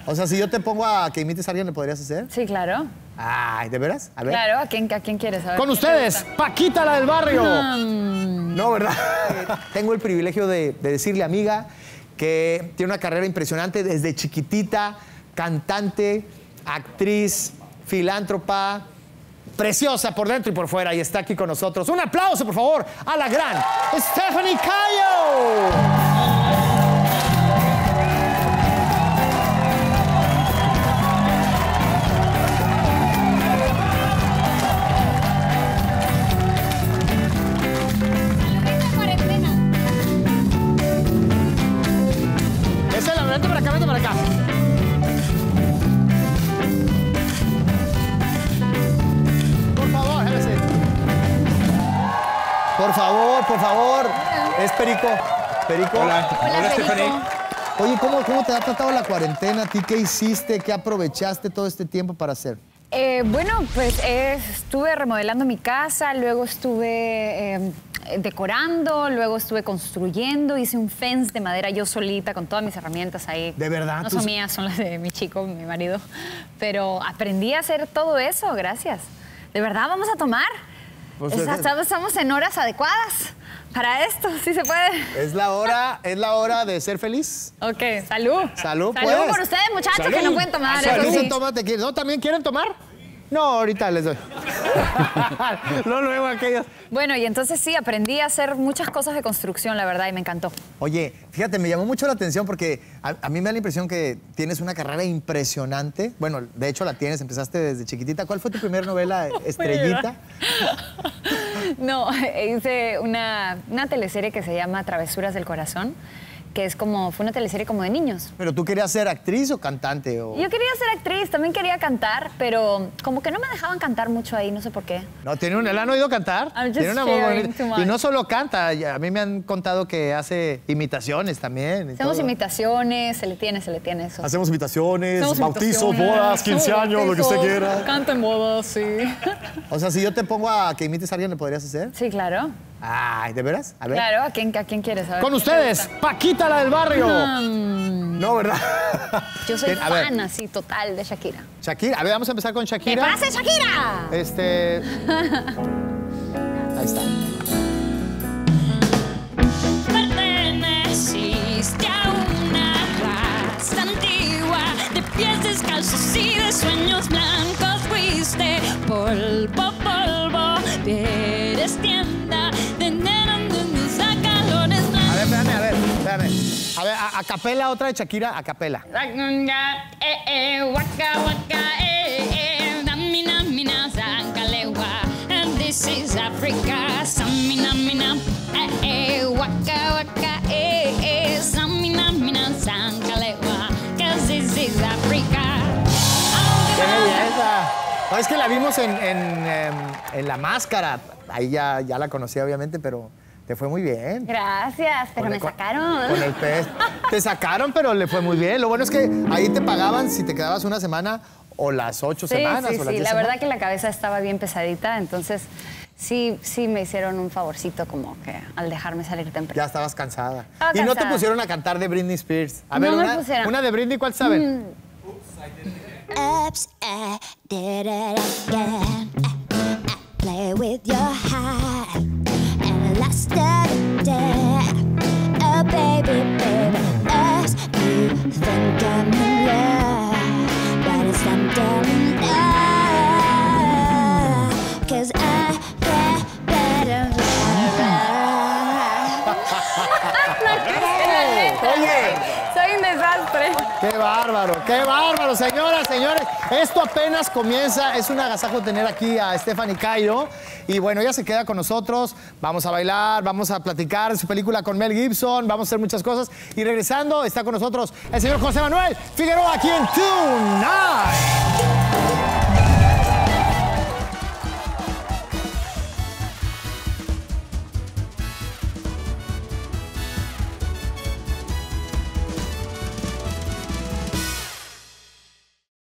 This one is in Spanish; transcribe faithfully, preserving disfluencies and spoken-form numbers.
O sea, si yo te pongo a que imites a alguien, ¿le podrías hacer? Sí, claro. Ay, ¿de veras? A ver. Claro, ¿a quién, a quién quieres saber? Con ustedes, Paquita, la del barrio. Mm. No, ¿verdad? Tengo el privilegio de, de decirle, amiga, que tiene una carrera impresionante desde chiquitita, cantante, actriz, filántropa, preciosa por dentro y por fuera, y está aquí con nosotros. Un aplauso, por favor, a la gran Stephanie Cayo. Vente para acá, vente para acá. Por favor, déjame. Por favor, por favor. Es Perico. Perico. Hola. Hola, Hola, Perico. Stephanie. Oye, ¿cómo, ¿cómo te ha tratado la cuarentena? ¿A ti qué hiciste? ¿Qué aprovechaste todo este tiempo para hacer? Eh, bueno, pues eh, estuve remodelando mi casa, luego estuve eh, decorando, luego estuve construyendo, hice un fence de madera yo solita con todas mis herramientas ahí. ¿De verdad? No ¿Tú... son mías, son las de mi chico, mi marido. Pero aprendí a hacer todo eso, gracias. De verdad, vamos a tomar. Pues Esa- es- Estamos en horas adecuadas para esto, sí se puede. Es la hora, es la hora de ser feliz. Ok, salud. Salud, Salud pues. por ustedes, muchachos, Salud. que no pueden tomar. eso Salud, sí. tómate. ¿Quieren- ¿No? ¿También quieren tomar? No, ahorita les doy. No, luego aquellos. Bueno, y entonces sí, aprendí a hacer muchas cosas de construcción, la verdad, y me encantó. Oye, fíjate, me llamó mucho la atención porque a, a mí me da la impresión que tienes una carrera impresionante. Bueno, de hecho la tienes, empezaste desde chiquitita. ¿Cuál fue tu primera novela, Estrellita? No, hice una, una teleserie que se llama Travesuras del Corazón, que es como, fue una teleserie como de niños. ¿Pero tú querías ser actriz o cantante? O... Yo quería ser actriz, también quería cantar, pero como que no me dejaban cantar mucho ahí, no sé por qué. No, tiene un, ¿la han oído cantar? I'm just Tiene una voz sharing bonita. too much. Y no solo canta, ya- a mí me han contado que hace imitaciones también. y Hacemos todo. imitaciones, se le tiene, se le tiene eso. Hacemos imitaciones, Hacemos bautizos, imitaciones, bodas, quince hacemos años, lo que usted bautizos, quiera. Canto en bodas, sí. O sea, si yo te pongo a que imites a alguien, ¿le podrías hacer? Sí, claro. Ay, ¿de veras? A ver. Claro, ¿a quién, a quién quieres saber? Con ustedes, Paquita, la del barrio. Mm, No, ¿verdad? yo soy A ver, fan así, total, de Shakira. Shakira. A ver, vamos a empezar con ¿Qué Shakira. pasa, Shakira? Este... Ahí está. Perteneciste a una raza antigua de pies descalzos y de sueños blancos. Fuiste polvo, polvo, eres tienda de nenos a calores A blancos. ver, espérame, a ver, espérame. A ver, a, a capela, otra de Shakira, a capela. Eh, eh, waka, waka, eh, eh, damina, mina, zankalewa. And this is Africa. Samina, mina, eh, eh, waka, waka, eh, eh, samina, mina, zankalewa. 'Cause this is Africa. ¡Qué belleza! No, es que la vimos en, en, em, en La Máscara. Ahí ya, ya la conocí, obviamente, pero te fue muy bien. Gracias, pero Con me el- con- sacaron. Con el pez. Te sacaron, pero le fue muy bien. Lo bueno es que ahí te pagaban si te quedabas una semana o las ocho Sí, semanas sí, o las sí. diez La semanas. verdad que la cabeza estaba bien pesadita, entonces sí, sí me hicieron un favorcito como que al dejarme salir temprano. Ya estabas cansada. Estaba Y no te cansada. pusieron a cantar de Britney Spears. A No ver, me una, pusieron. una de Britney, ¿cuál saben? Oops, I did it again. I, I play with your heart and lost it dead. Oh, baby, baby, as you think I'm in love, but it's something in love. 'Cause I get better. Oye, Soy un desastre. qué bárbaro, qué bárbaro, señoras, señores. Esto apenas comienza. Es un agasajo tener aquí a Stephanie Cayo. Y bueno, ella se queda con nosotros. Vamos a bailar, vamos a platicar de su película con Mel Gibson. Vamos a hacer muchas cosas. Y regresando, está con nosotros el señor José Manuel Figueroa aquí en Tonight.